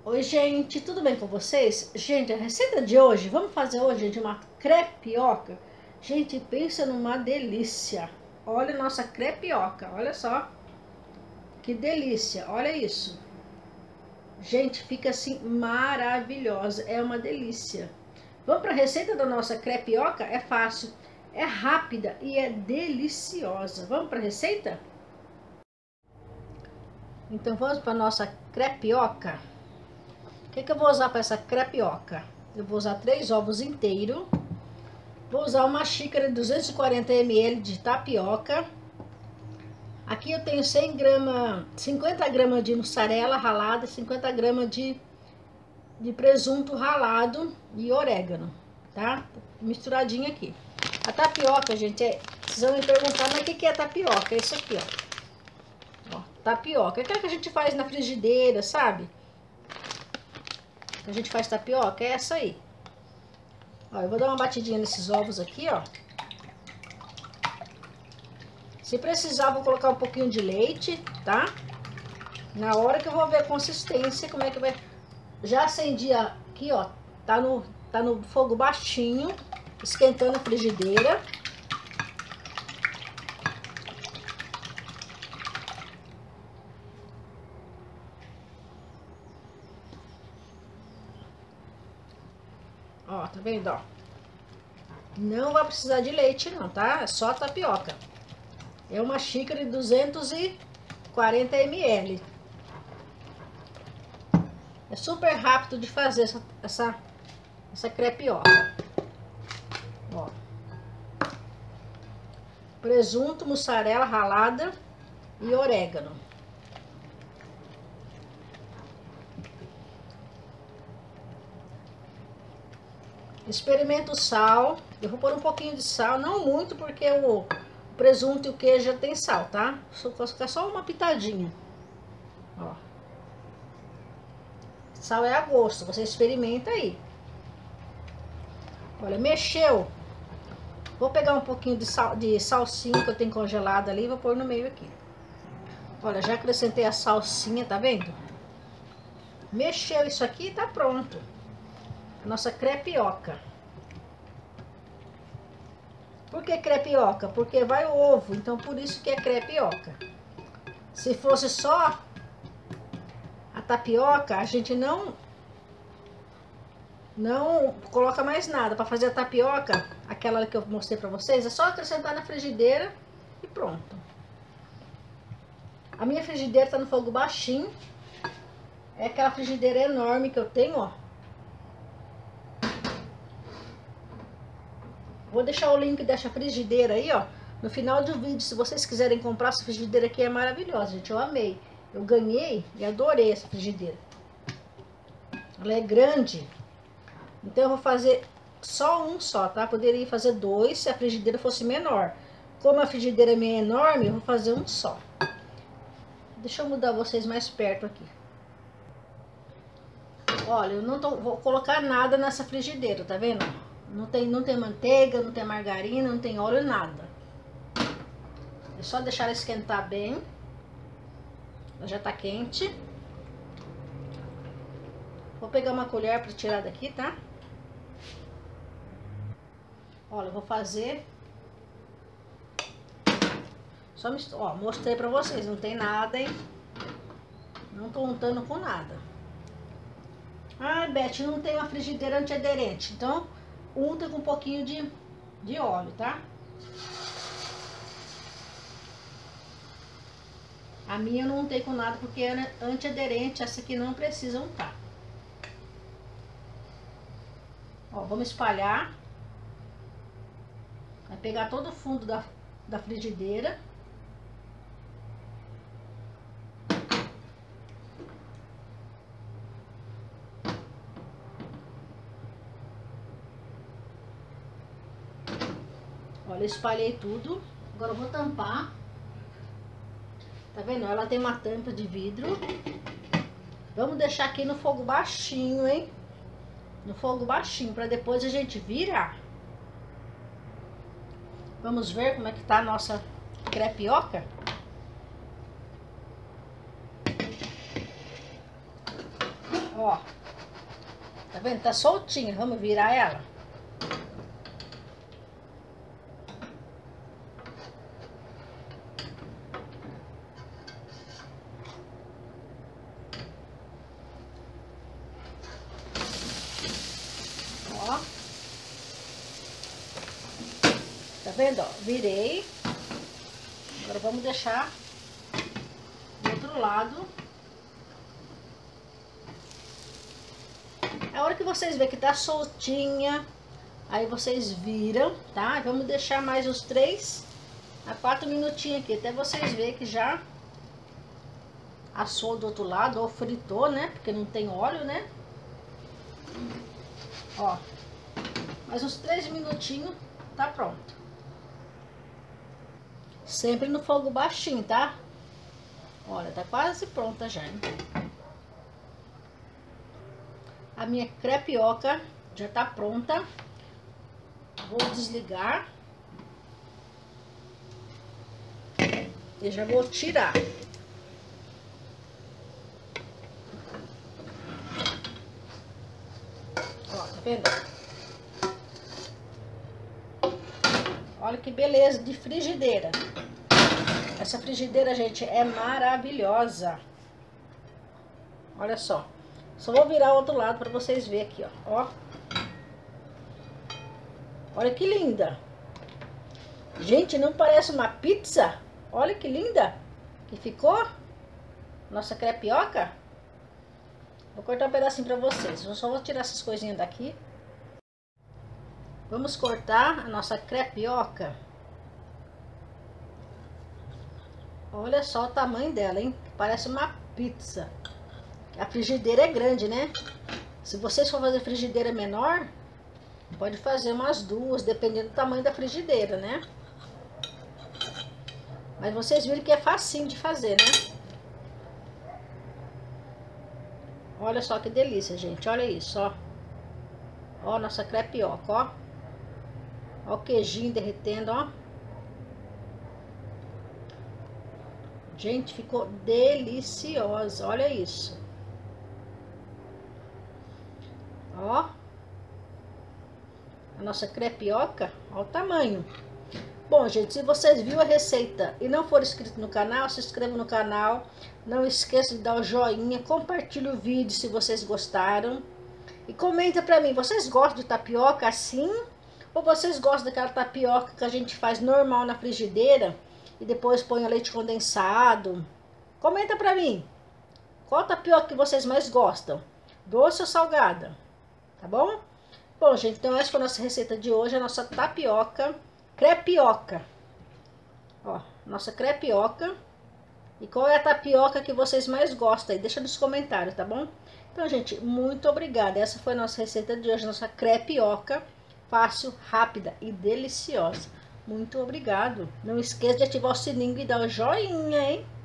Oi, gente, tudo bem com vocês? Gente, a receita de hoje, vamos fazer hoje de uma crepioca. Gente, pensa numa delícia. Olha a nossa crepioca, olha só. Que delícia, olha isso. Gente, fica assim maravilhosa, é uma delícia. Vamos para a receita da nossa crepioca? É fácil, é rápida e é deliciosa. Vamos para a receita? Então vamos para a nossa crepioca. O que eu vou usar para essa crepioca? Eu vou usar 3 ovos inteiros. Vou usar uma xícara de 240 ml de tapioca. Aqui eu tenho 100 gramas, 50 gramas de mussarela ralada, 50 gramas de presunto ralado e orégano, tá? Misturadinho aqui. A tapioca, gente, vocês vão me perguntar, mas o que é tapioca? É isso aqui, ó. Tapioca, é aquela que a gente faz na frigideira, sabe? A gente faz tapioca, é essa aí. Ó, eu vou dar uma batidinha nesses ovos aqui, ó. Se precisar, vou colocar um pouquinho de leite, tá? Na hora que eu vou ver a consistência, como é que vai... Já acendi aqui, ó. Tá no fogo baixinho, esquentando a frigideira. Ó, tá vendo, ó? Não vai precisar de leite não, tá? É só tapioca. É uma xícara de 240 ml. É super rápido de fazer essa crepioca. Ó. Presunto, mussarela ralada e orégano. Experimenta o sal. Eu vou pôr um pouquinho de sal, não muito, porque o presunto e o queijo já tem sal, tá? Vou colocar só uma pitadinha. Ó. Sal é a gosto, você experimenta aí. Olha, mexeu. Vou pegar um pouquinho de salsinha que eu tenho congelada ali e vou pôr no meio aqui. Olha, já acrescentei a salsinha, tá vendo? Mexeu isso aqui e tá pronto. Nossa crepioca. Por que crepioca? Porque vai o ovo, então por isso que é crepioca. Se fosse só a tapioca, a gente não coloca mais nada. Para fazer a tapioca, aquela que eu mostrei para vocês, é só acrescentar na frigideira e pronto. A minha frigideira tá no fogo baixinho. É aquela frigideira enorme que eu tenho, ó. Vou deixar o link dessa frigideira aí, ó, no final do vídeo. Se vocês quiserem comprar, essa frigideira aqui é maravilhosa, gente. Eu amei. Eu ganhei e adorei essa frigideira. Ela é grande. Então eu vou fazer só um só, tá? Poderia fazer 2 se a frigideira fosse menor. Como a frigideira minha é enorme, eu vou fazer um só. Deixa eu mudar vocês mais perto aqui. Olha, eu não vou colocar nada nessa frigideira, tá vendo? Não tem manteiga, não tem margarina, não tem óleo, nada. É só deixar ela esquentar bem. Ela já tá quente. Vou pegar uma colher para tirar daqui, tá? Olha, eu vou fazer... Só ó, mostrei pra vocês, não tem nada, hein? Não tô untando com nada. Ah, Beth, não tem uma frigideira antiaderente, então... unta com um pouquinho de óleo, tá? A minha eu não untei com nada porque é antiaderente, essa aqui não precisa untar. Ó, vamos espalhar. Vai pegar todo o fundo da frigideira. Olha, eu espalhei tudo. Agora eu vou tampar. Tá vendo? Ela tem uma tampa de vidro. Vamos deixar aqui no fogo baixinho, hein? No fogo baixinho, para depois a gente virar. Vamos ver como é que tá a nossa crepioca? Ó. Tá vendo? Tá soltinha. Vamos virar ela. Ó. Tá vendo? Ó, virei. Agora vamos deixar do outro lado. A hora que vocês verem que tá soltinha, aí vocês viram, tá? Vamos deixar mais uns 3 a 4 minutinhos aqui, até vocês verem que já assou do outro lado, ou fritou, né? Porque não tem óleo, né? Ó, mais uns 3 minutinhos, tá pronto. Sempre no fogo baixinho, tá? Olha, tá quase pronta já, hein? A minha crepioca já tá pronta. Vou desligar. E já vou tirar. Ó, tá vendo? Olha que beleza de frigideira. Essa frigideira, gente, é maravilhosa. Olha só. Só vou virar o outro lado para vocês verem aqui, ó. Olha que linda. Gente, não parece uma pizza? Olha que linda que ficou. Nossa crepioca. Vou cortar um pedacinho para vocês. Eu só vou tirar essas coisinhas daqui. Vamos cortar a nossa crepioca. Olha só o tamanho dela, hein? Parece uma pizza. A frigideira é grande, né? Se vocês for fazer frigideira menor, pode fazer umas 2, dependendo do tamanho da frigideira, né? Mas vocês viram que é facinho de fazer, né? Olha só que delícia, gente. Olha isso, ó. Ó, nossa crepioca, ó. Ó o queijinho derretendo, ó. Gente, ficou deliciosa. Olha isso. Ó. A nossa crepioca. Ó o tamanho. Bom, gente, se vocês viram a receita e não for inscrito no canal, se inscreva no canal. Não esqueça de dar o joinha. Compartilhe o vídeo se vocês gostaram. E comenta pra mim, vocês gostam de tapioca assim? Ou vocês gostam daquela tapioca que a gente faz normal na frigideira e depois põe o leite condensado? Comenta pra mim. Qual tapioca que vocês mais gostam? Doce ou salgada? Tá bom? Bom, gente, então essa foi a nossa receita de hoje. A nossa tapioca, crepioca. Ó, nossa crepioca. E qual é a tapioca que vocês mais gostam aí? Deixa nos comentários, tá bom? Então, gente, muito obrigada. Essa foi a nossa receita de hoje, nossa crepioca. Fácil, rápida e deliciosa. Muito obrigado. Não esqueça de ativar o sininho e dar o joinha, hein?